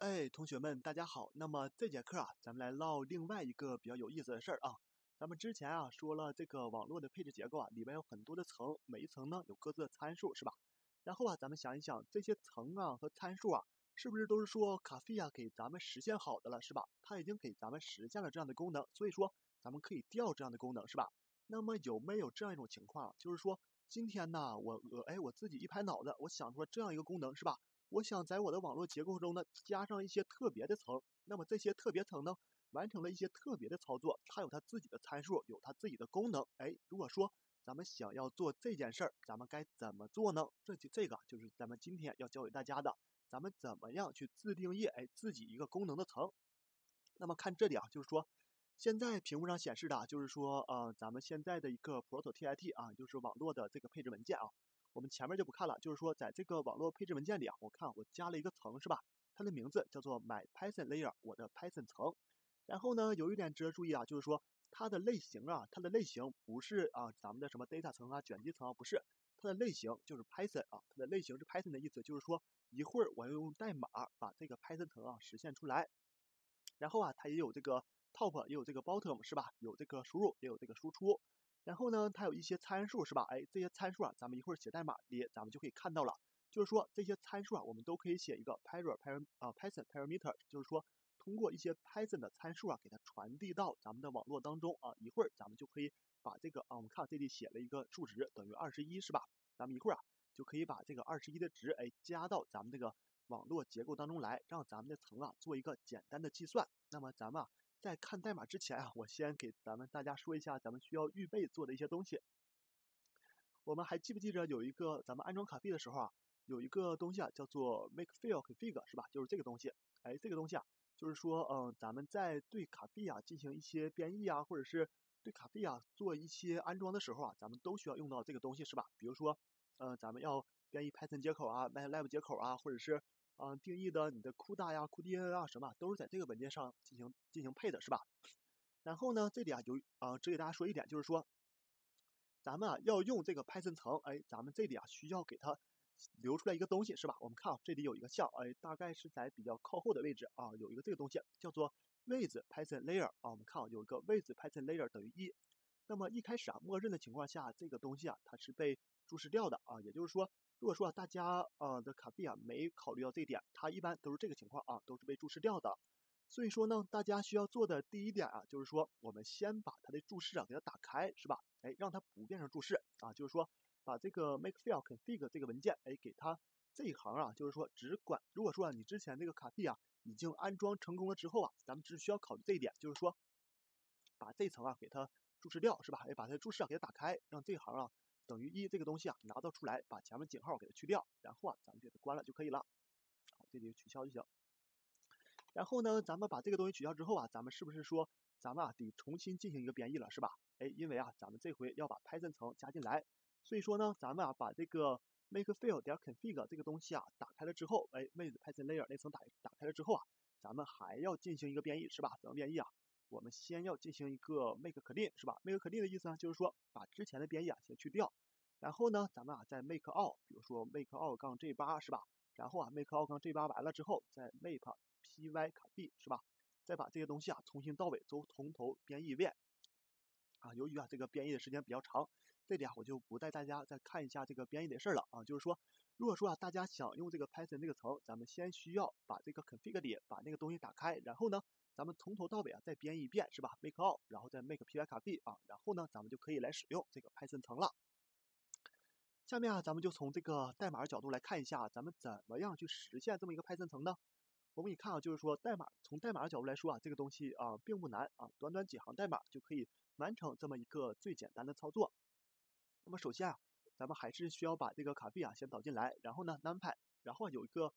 哎，同学们，大家好。那么这节课咱们来唠另外一个比较有意思的事儿啊。咱们之前说了这个网络的配置结构里面有很多的层，每一层呢有各自的参数，是吧？然后咱们想一想，这些层和参数是不是都是说卡费给咱们实现好的了，是吧？它已经给咱们实现了这样的功能，所以说咱们可以调这样的功能，是吧？那么有没有这样一种情况，就是说今天呢，我自己一拍脑子，我想出了这样一个功能，是吧？我想在我的网络结构中呢，加上一些特别的层，那么这些特别层呢，完成了一些特别的操作，它有它自己的参数，有它自己的功能。如果说咱们想要做这件事儿，咱们该怎么做呢？这个就是咱们今天要教给大家的，咱们怎么样去自定义自己一个功能的层。那么看这里就是说，现在屏幕上显示的就是说，咱们现在的一个 proto.tit 就是网络的这个配置文件我们前面就不看了，就是说在这个网络配置文件里我看我加了一个层是吧？它的名字叫做 my Python layer， 我的 Python 层。然后呢，有一点值得注意就是说它的类型它的类型不是咱们的什么 data 层卷积层不是，它的类型就是 Python 它的类型是 Python 的意思，就是说一会儿我要用代码把这个 Python 层实现出来。然后它也有这个 top， 也有这个 bottom 是吧？有这个输入，也有这个输出。然后呢，它有一些参数是吧？这些参数咱们一会儿写代码里咱们就可以看到了。就是说这些参数我们都可以写一个 Python parameter， 就是说通过一些 Python 的参数给它传递到咱们的网络当中一会儿咱们就可以把这个我们看这里写了一个数值等于21是吧？咱们一会儿就可以把这个21的值加到咱们这个网络结构当中来，让咱们的层做一个简单的计算。那么咱们在看代码之前我先给咱们大家说一下咱们需要预备做的一些东西。我们还记不记着有一个咱们安装卡费的时候有一个东西叫做 makefile config 是吧？就是这个东西。这个东西就是说咱们在对卡费进行一些编译或者是对卡费做一些安装的时候咱们都需要用到这个东西是吧？比如说咱们要编译 Python 接口MATLAB 接口或者是定义的你的 CUDA CUDA 什么都是在这个文件上进行配的是吧？然后呢，这里只给大家说一点，就是说咱们要用这个 Python 层，咱们这里需要给它留出来一个东西是吧？我们看这里有一个项，大概是在比较靠后的位置有一个这个东西叫做 with Python layer 我们看有一个 with Python layer 等于1。那么一开始默认的情况下，这个东西它是被注释掉的也就是说，如果说大家的卡费没考虑到这一点，它一般都是这个情况都是被注释掉的。所以说呢，大家需要做的第一点就是说我们先把它的注释给它打开是吧？让它不变成注释就是说把这个 makefile config 这个文件给它这一行就是说只管如果说你之前这个卡费已经安装成功了之后咱们只需要考虑这一点，就是说把这层给它注释掉是吧？把它的注释给它打开，让这行等于1这个东西拿到出来，把前面井号给它去掉，然后咱们给它关了就可以了。好，这里取消就行。然后呢，咱们把这个东西取消之后咱们是不是说咱们得重新进行一个编译了是吧？因为咱们这回要把 Python 层加进来，所以说呢，咱们把这个 makefile config 这个东西打开了之后with Python layer 那层打开了之后咱们还要进行一个编译是吧？怎么编译我们先要进行一个 make clean 是吧？ make clean 的意思呢，就是说把之前的编译先去掉，然后呢，咱们再 make all， 比如说 make all -J8 是吧？然后make all -J8 完了之后，再 make py 卡币是吧？再把这些东西从新到尾都从头编译一遍由于这个编译的时间比较长，这里我就不带大家再看一下这个编译的事了就是说，如果说大家想用这个 Python 这个层，咱们先需要把这个 config 里把那个东西打开，然后呢，咱们从头到尾再编译一遍是吧 ？make all， 然后再 make py 卡币然后呢，咱们就可以来使用这个 Python 层了。下面咱们就从这个代码角度来看一下，咱们怎么样去实现这么一个 Python 层呢？我们一看就是说从代码的角度来说这个东西并不难短短几行代码就可以完成这么一个最简单的操作。那么首先咱们还是需要把这个卡币先导进来，然后呢 numpy， 然后有一个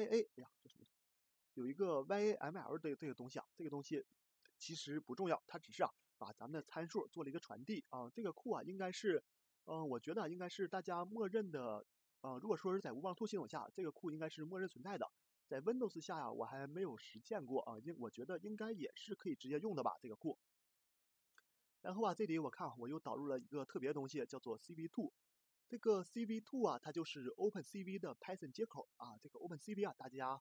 有一个 yaml 的这个东西这个东西其实不重要，它只是把咱们的参数做了一个传递这个库应该是我觉得应该是大家默认的如果说是在无望兔系统下，这个库应该是默认存在的。在 Windows 下我还没有实践过我觉得应该也是可以直接用的吧这个库。然后这里我看我又导入了一个特别的东西叫做 CV2， 这个 CV2 它就是 OpenCV 的 Python 接口这个 OpenCV大家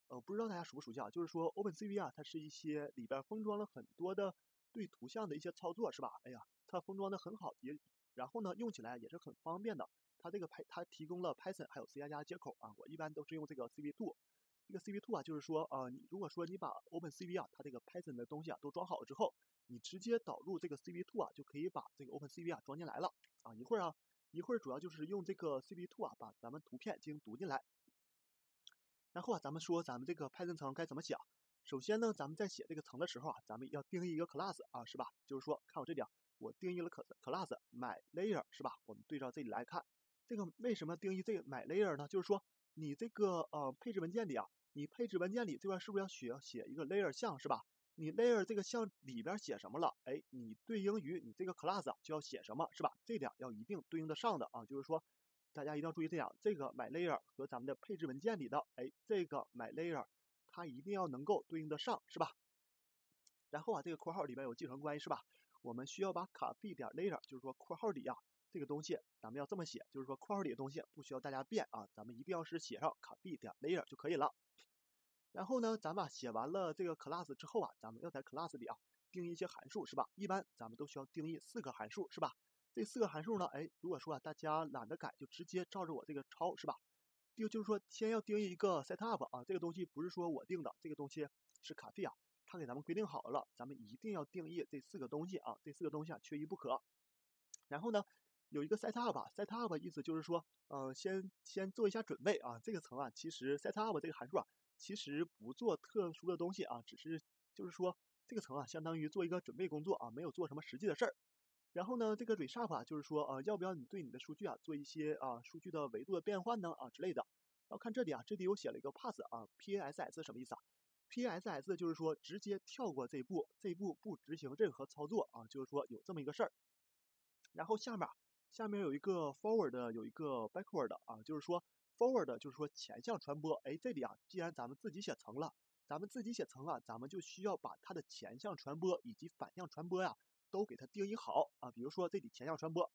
不知道大家熟不熟悉啊？就是说 OpenCV 啊，它是一些里边封装了很多的对图像的一些操作，是吧？哎呀，它封装的很好，然后呢用起来也是很方便的。它提供了 Python 还有 C++ 接口啊，我一般都是用这个 CV2。这个 CV2 啊，就是说你如果说你把 OpenCV 啊，它这个 Python 的东西啊都装好了之后，你直接导入这个 CV2 啊，就可以把这个 OpenCV 啊装进来了啊。一会儿主要就是用这个 CV2 啊，把咱们图片进行读进来。然后啊，咱们说咱们这个 Python 层该怎么写啊？首先呢，咱们在写这个层的时候啊，咱们要定义一个 class 啊，是吧？就是说，看我这里啊，我定义了 class myLayer 是吧？我们对照这里来看，这个为什么定义这个 myLayer 呢？就是说，你这个配置文件里啊，你配置文件里这边是不是要写一个 layer 项是吧？你 layer 这个项里边写什么了？哎，你对应于你这个 class 就要写什么是吧？这点要一定对应得上的啊，就是说。大家一定要注意这样，这个 myLayer 和咱们的配置文件里的，哎，这个 myLayer 它一定要能够对应得上，是吧？然后啊，这个括号里面有继承关系，是吧？我们需要把 copy 点 layer，就是说括号里啊这个东西，咱们要这么写，就是说括号里的东西不需要大家变啊，咱们一定要是写上 copy 点 layer 就可以了。然后呢，咱们写完了这个 class 之后啊，咱们要在 class 里啊定义一些函数，是吧？一般咱们都需要定义4个函数，是吧？这4个函数呢，哎，如果说啊大家懒得改，就直接照着我这个抄，是吧？就是说先要定义一个 setup 啊，这个东西不是说我定的，这个东西是卡费啊，他给咱们规定好了，咱们一定要定义这4个东西啊，这4个东西啊缺一不可。然后呢，有一个 setup 意思就是说，先做一下准备啊。这个层啊，其实 setup 这个函数啊，其实不做特殊的东西啊，只是就是说这个层啊，相当于做一个准备工作啊，没有做什么实际的事儿。然后呢，这个 reshape 啊，就是说要不要你对你的数据啊做一些数据的维度的变换呢之类的。然后看这里啊，这里有写了一个 pass 啊，pass 什么意思啊？pass 就是说直接跳过这一步，这一步不执行任何操作啊，就是说有这么一个事儿。然后下面有一个 forward， 有一个 backward 啊，就是说 forward 就是说前向传播。哎，这里啊，既然咱们自己写层了，咱们自己写层啊，咱们就需要把它的前向传播以及反向传播呀，都给它定义好啊。比如说这里前向传播，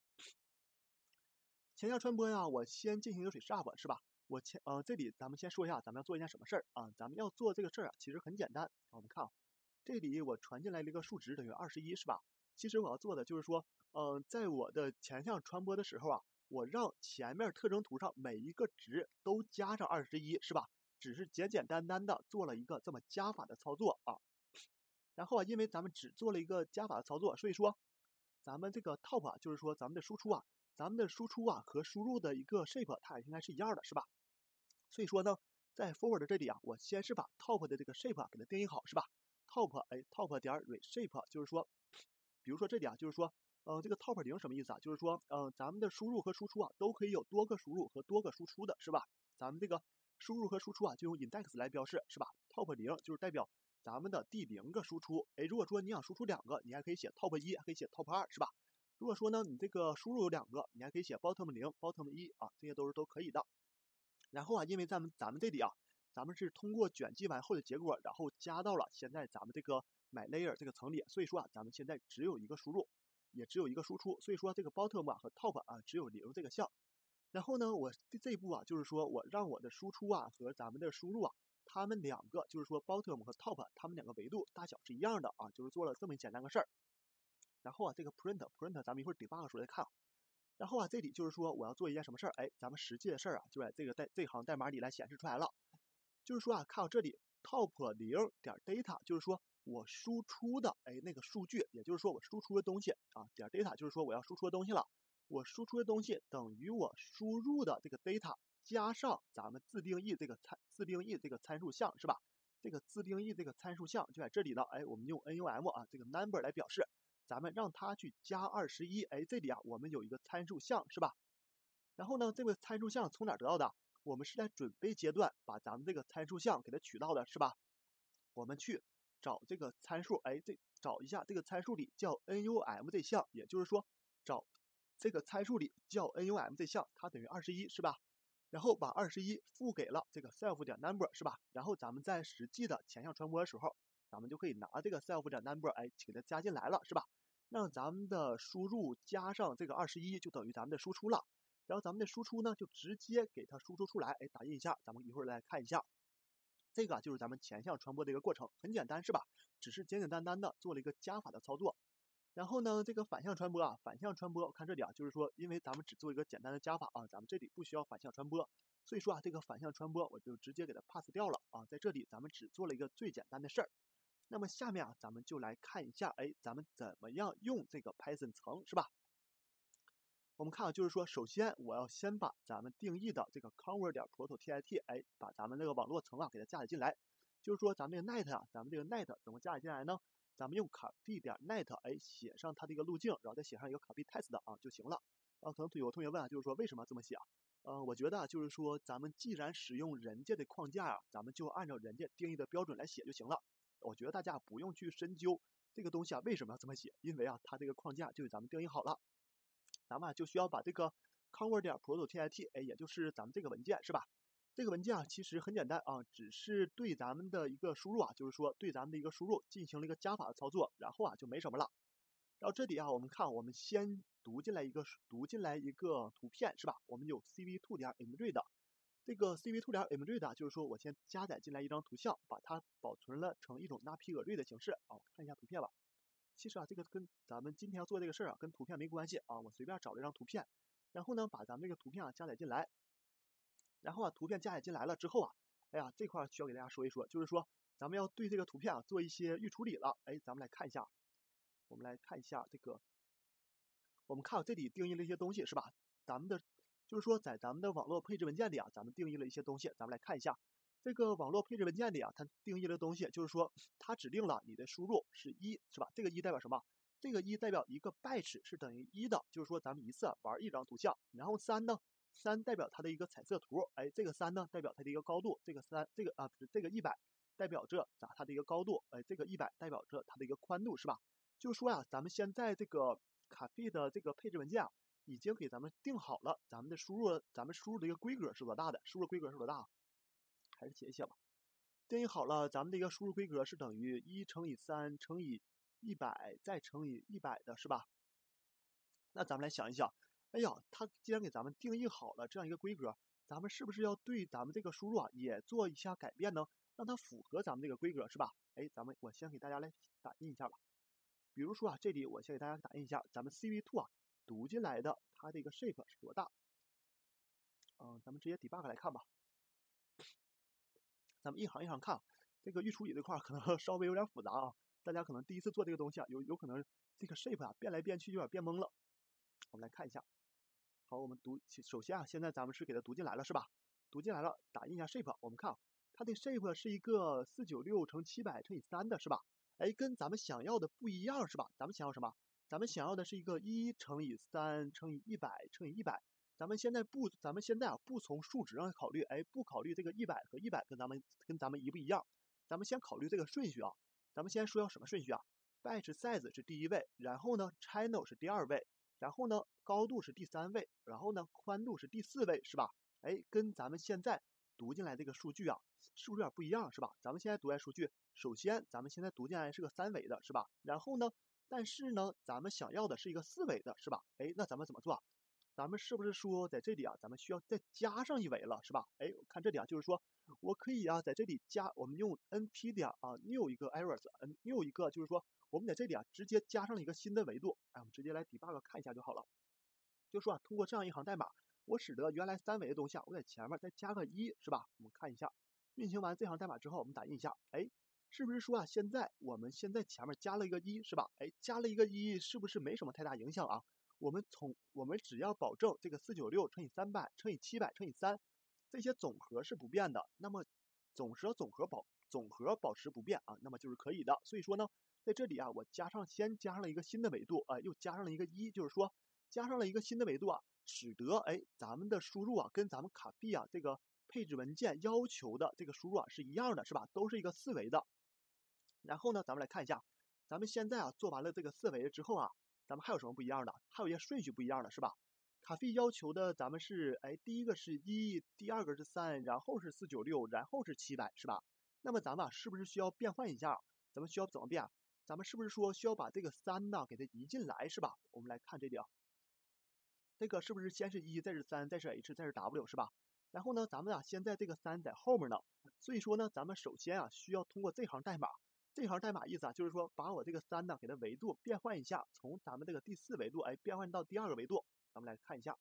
呀，我先进行一个reshape是吧？这里咱们先说一下，咱们要做一件什么事儿啊？咱们要做这个事儿啊，其实很简单。我们看啊，这里我传进来了一个数值等于21是吧？其实我要做的就是说，在我的前向传播的时候啊，我让前面特征图上每一个值都加上21是吧？只是简简单单的做了一个这么加法的操作啊。然后啊，因为咱们只做了一个加法的操作，所以说咱们这个 top 啊，就是说咱们的输出啊，和输入的一个 shape 它也应该是一样的，是吧？所以说呢，在 forward 这里啊，我先是把 top 的这个 shape 啊给它定义好，是吧？top 点 reshape 就是说，比如说这里啊，就是说，这个 top 0什么意思啊？就是说，咱们的输入和输出啊都可以有多个输入和多个输出的，是吧？咱们这个输入和输出啊就用 index 来标示，是吧？top 0就是代表咱们的第0个输出。哎，如果说你想输出2个，你还可以写 top 1，还可以写 top 2，是吧？如果说呢，你这个输入有2个，你还可以写 bottom 0、bottom 1啊，这些都可以的。然后啊，因为咱们这里啊，咱们是通过卷积完后的结果，然后加到了现在咱们这个 myLayer 这个层里，所以说啊，咱们现在只有一个输入，也只有一个输出，所以说这个 bottom 啊和 top 啊只有0这个项。然后呢，我这一步啊，就是说我让我的输出啊和咱们的输入啊，它们两个就是说 bottom 和 top 它们两个维度大小是一样的啊，就是做了这么简单个事儿。然后啊，这个 print 咱们一会儿 debug 的时候再看。然后啊，这里就是说我要做一件什么事儿？哎，咱们实际的事儿啊，就在这行代码里来显示出来了。就是说啊，看到这里 top 0点 data， 就是说我输出的那个数据，也就是说我输出的东西啊，点 data 就是说我要输出的东西了。我输出的东西等于我输入的这个 data 加上咱们自定义这个参数项是吧？这个自定义这个参数项就在这里了。哎，我们用 num 啊这个 number 来表示。咱们让它去加21，哎，这里啊我们有一个参数项是吧？然后呢，这个参数项从哪得到的？我们是在准备阶段把咱们这个参数项给它取到的是吧？我们去找这个参数，哎，找一下这个参数里叫 num 这项，也就是说找这个参数里叫 num 这项，它等于21是吧？然后把21赋给了这个 self 点 number 是吧？然后咱们在实际的前向传播的时候，咱们就可以拿这个 self 点 number 哎给它加进来了是吧？让咱们的输入加上这个21就等于咱们的输出了，然后咱们的输出呢就直接给它输出出来，哎，打印一下，咱们一会儿来看一下。 这个就是咱们前项传播的一个过程，很简单是吧？只是简简单单的做了一个加法的操作。然后呢，这个反向传播啊，反向传播，看这里啊，就是说，因为咱们只做一个简单的加法啊，咱们这里不需要反向传播，所以说啊，这个反向传播我就直接给它 pass 掉了啊，在这里咱们只做了一个最简单的事儿。那么下面啊，咱们就来看一下，咱们怎么样用这个 Python 层是吧？我们看啊，就是说，首先我要先把咱们定义的这个 convert 点 proto.tit，把咱们这个网络层啊给它加载进来。就是说，咱们这个 net 啊，咱们这个 net 怎么加载进来呢？咱们用 copy 点 net，写上它的一个路径，然后再写上一个 copy test 啊就行了。可能有同学问啊，就是说为什么这么写啊？我觉得啊，就是说咱们既然使用人家的框架啊，咱们就按照人家定义的标准来写就行了。我觉得大家不用去深究这个东西啊为什么要这么写，因为啊，它这个框架就给咱们定义好了。咱们就需要把这个 convert 点 proto.tit，也就是咱们这个文件是吧？这个文件啊，其实很简单啊，只是对咱们的一个输入啊，就是说对咱们的一个输入进行了一个加法的操作，然后啊就没什么了。然后这里啊，我们看，我们先读进来一个图片是吧？我们有 cv2 点 img 的这个 cv2 点 img 的，就是说我先加载进来一张图像，把它保存了成一种 NaPi 的形式啊。看一下图片吧。其实啊，这个跟咱们今天要做这个事儿啊，跟图片没关系啊。我随便找了一张图片，然后呢，把咱们这个图片啊加载进来，然后啊，图片加载进来了之后啊，这块需要给大家说一说，就是说咱们要对这个图片啊做一些预处理了。咱们来看一下，我们来看一下这个，我们看这里定义了一些东西是吧？咱们的就是说在咱们的网络配置文件里啊，咱们定义了一些东西，咱们来看一下。这个网络配置文件里啊，它定义的东西就是说，它指定了你的输入是1，是吧？这个1代表什么？这个1代表一个 batch 是等于1的，就是说咱们一次玩一张图像。然后3呢，3代表它的一个彩色图，这个3呢代表它的一个高度，这个100代表着它的一个高度，这个100代表着它的一个宽度，是吧？就是说呀，咱们现在这个卡费的这个配置文件啊，已经给咱们定好了咱们输入的一个规格是多大的，输入规格是多大？还是写一写吧。定义好了，咱们的一个输入规格是等于1乘以3乘以100再乘以100的，是吧？那咱们来想一想，它既然给咱们定义好了这样一个规格，咱们是不是要对咱们这个输入啊也做一下改变呢？让它符合咱们这个规格，是吧？我先给大家来打印一下吧。比如说啊，这里我先给大家打印一下，咱们 cv2 啊读进来的它的一个 shape 是多大？咱们直接 debug 来看吧。咱们一行一行看，这个预处理这块可能稍微有点复杂啊，大家可能第一次做这个东西啊，有可能这个 shape 啊变来变去有点变懵了。我们来看一下，好，我们首先啊，现在咱们是给它读进来了是吧？读进来了，打印一下 shape，我们看它的 shape 是一个496乘700乘以3的是吧？跟咱们想要的不一样是吧？咱们想要什么？咱们想要的是一个1乘以3乘以100乘以100。咱们现在啊不从数值上考虑，不考虑这个100和100跟咱们一不一样，咱们先考虑这个顺序啊。咱们先说要什么顺序啊 ？batch size 是第1位，然后呢 channel 是第2位，然后呢高度是第3位，然后呢宽度是第4位，是吧？跟咱们现在读进来这个数据啊，是不是有点不一样，是吧？咱们现在读来数据，首先咱们现在读进来是个3维的，是吧？然后呢，但是呢，咱们想要的是一个4维的，是吧？那咱们怎么做？咱们是不是说在这里啊，咱们需要再加上一维了，是吧？我看这里啊，就是说我可以啊，在这里我们用 np 点啊 new 一个 errors，new 一个就是说我们在这里啊直接加上了一个新的维度，我们直接来 debug 看一下就好了。就说啊，通过这样一行代码，我使得原来3维的东西啊，我在前面再加个1，是吧？我们看一下，运行完这行代码之后，我们打印一下，是不是说啊，我们现在前面加了一个1，是吧？加了一个1，是不是没什么太大影响啊？我们只要保证这个496乘以300乘以700乘以3这些总和是不变的，那么总和保持不变啊，那么就是可以的。所以说呢，在这里啊，我先加上了一个新的维度，又加上了一个1，就是说加上了一个新的维度啊，使得咱们的输入啊跟咱们卡币啊这个配置文件要求的这个输入啊是一样的，是吧？都是一个4维的。然后呢，咱们来看一下，咱们现在啊做完了这个4维之后啊，咱们还有什么不一样的？还有一些顺序不一样的，是吧？卡费要求的咱们是，第一个是1，第二个是3，然后是496，然后是700，是吧？那么咱们是不是需要变换一下？咱们需要怎么变？咱们是不是说需要把这个3呢给它移进来，是吧？我们来看这里啊，这个是不是先是1，再是3，再是 h， 再是 w， 是吧？然后呢，咱们啊现在这个3在后面呢， 所以说呢，咱们首先啊需要通过这行代码，这行代码意思啊就是说把我这个3呢给它维度变换一下，从咱们这个第4维度变换到第2个维度，咱们来看一下。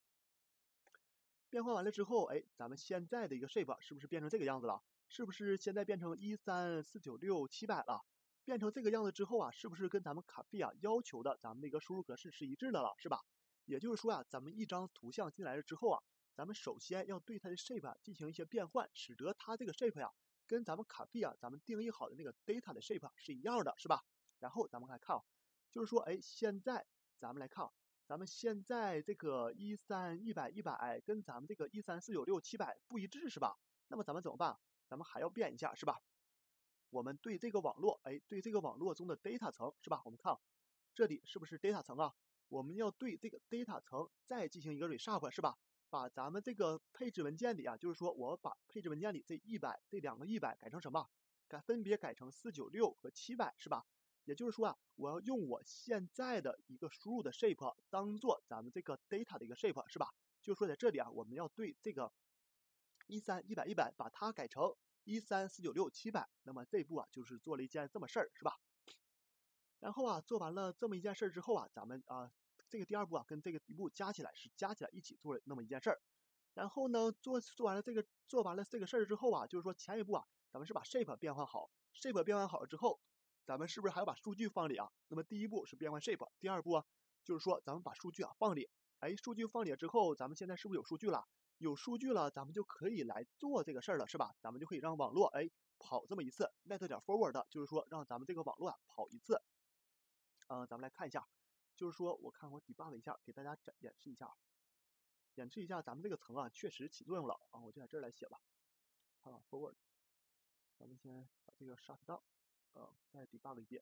变换完了之后，咱们现在的一个 shape 是不是变成这个样子了？是不是现在变成13496,700了？变成这个样子之后啊，是不是跟咱们卡费啊要求的咱们的一个输入格式是一致的了，是吧？也就是说啊，咱们一张图像进来了之后啊，咱们首先要对它的 shape 进行一些变换，使得它这个 shape 呀跟咱们卡费啊咱们定义好的那个 data 的 shape 是一样的，是吧？然后咱们来看啊，就是说，现在咱们来看啊。咱们现在这个13100跟咱们这个13496,700不一致是吧？那么咱们怎么办？咱们还要变一下是吧？我们对这个网络，对这个网络中的 data 层是吧？我们看啊，这里是不是 data 层啊？我们要对这个 data 层再进行一个 reshape 是吧？把咱们这个配置文件里啊，就是说我把配置文件里这两个100改成什么？分别改成496和700是吧？也就是说啊，我要用我现在的一个输入的 shape 当做咱们这个 data 的一个 shape 是吧？就是说在这里啊，我们要对这个13100把它改成13496,700，那么这一步啊就是做了一件这么事儿是吧？然后啊，做完了这么一件事之后啊，咱们这个第2步啊跟这个一步加起来一起做了那么一件事儿。然后呢，做完了这个事儿之后啊，就是说前一步啊，咱们是把 shape 变换好 ，shape 变换好了之后，咱们是不是还要把数据放里啊？那么第一步是变换 shape， 第2步啊，就是说咱们把数据啊放里。数据放里了之后，咱们现在是不是有数据了？有数据了，咱们就可以来做这个事儿了，是吧？咱们就可以让网络跑这么一次 ，let 点 forward， 就是说让咱们这个网络啊跑一次。咱们来看一下，就是说我看我 debug 一下，给大家演示一下。演示一下咱们这个层啊，确实起作用了啊！我就在这儿来写吧。看 forward， 咱们先把这个 shut down， 再 debug 一遍。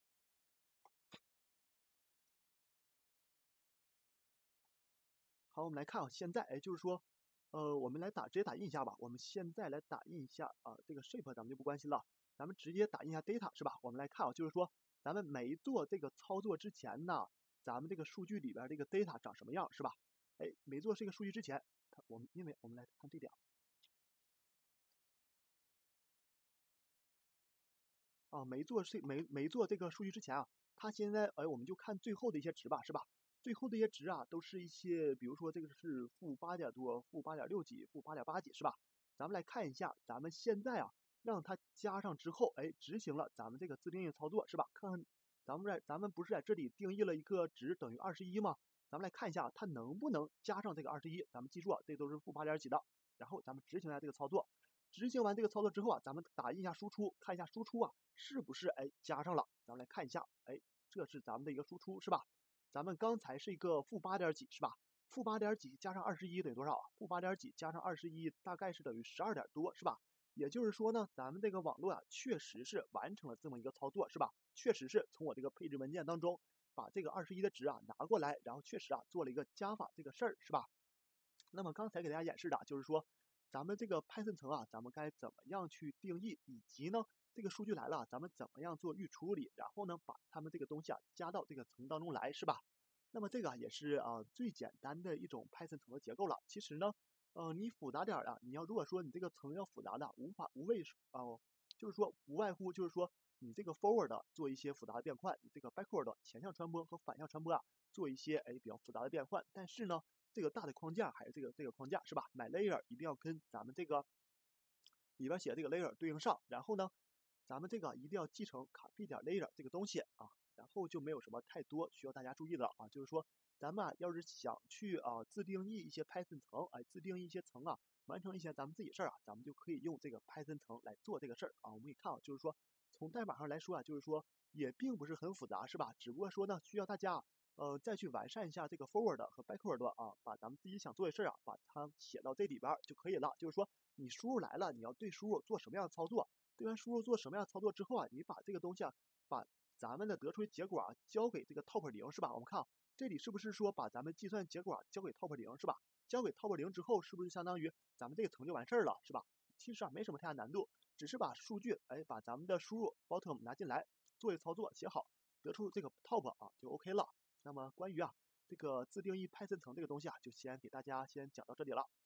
好，我们来看啊，现在就是说，我们来直接打印一下吧。我们现在来打印一下啊，这个 shape 咱们就不关心了，咱们直接打印一下 data 是吧？我们来看啊，就是说咱们没做这个操作之前呢，咱们这个数据里边这个 data 长什么样是吧？没做这个数据之前，因为我们来看这点啊，没做这个数据之前啊，它现在我们就看最后的一些值吧，是吧？最后的一些值啊，都是一些，比如说这个是-8点多、-8.6几、-8.8几，是吧？咱们来看一下，咱们现在啊，让它加上之后，执行了咱们这个自定义操作，是吧？看看咱们不是在这里定义了一个值等于21吗？咱们来看一下它能不能加上这个21。咱们记住啊，这都是-8点几的。然后咱们执行一下这个操作。执行完这个操作之后啊，咱们打印一下输出，看一下输出啊是不是加上了？咱们来看一下，这是咱们的一个输出是吧？咱们刚才是一个-8点几是吧？-8点几加上21等于多少啊？-8点几加上21大概是等于12点多是吧？也就是说呢，咱们这个网络啊确实是完成了这么一个操作是吧？确实是从我这个配置文件当中把这个21的值啊拿过来，然后确实啊做了一个加法这个事儿是吧？那么刚才给大家演示的就是说，咱们这个 Python 层啊，咱们该怎么样去定义，以及呢，这个数据来了，咱们怎么样做预处理，然后呢，把它们这个东西啊加到这个层当中来，是吧？那么这个也是最简单的一种 Python 层的结构了。其实呢，你复杂点啊，如果说你这个层要复杂的，就是说无外乎就是说你这个 forward 做一些复杂的变换，你这个 backward 前向传播和反向传播啊做一些比较复杂的变换，但是呢。这个大的框架还是这个框架是吧？MyLayer 一定要跟咱们这个里边写的这个 layer 对应上，然后呢，咱们这个一定要继承 copy 点 layer 这个东西啊，然后就没有什么太多需要大家注意的了啊。就是说，咱们要是想去自定义一些 Python 层，自定义一些层啊，完成一些咱们自己事儿啊，咱们就可以用这个 Python 层来做这个事儿啊。我们可以看啊，就是说从代码上来说啊，就是说也并不是很复杂，是吧？只不过说呢，需要大家再去完善一下这个 forward 和 backward 啊，把咱们自己想做的事儿啊，把它写到这里边就可以了。就是说，你输入来了，你要对输入做什么样的操作？对完输入做什么样的操作之后啊，你把这个东西啊，把咱们的得出的结果啊，交给这个 top 0是吧？我们看这里是不是说把咱们计算结果啊交给 top 0是吧？交给 top 0之后，是不是相当于咱们这个层就完事儿了是吧？其实啊，没什么太大难度，只是把数据把咱们的输入 bottom 拿进来，做一操作写好，得出这个 top 啊就 OK 了。那么关于这个自定义 Python 层这个东西啊，就先给大家先讲到这里了。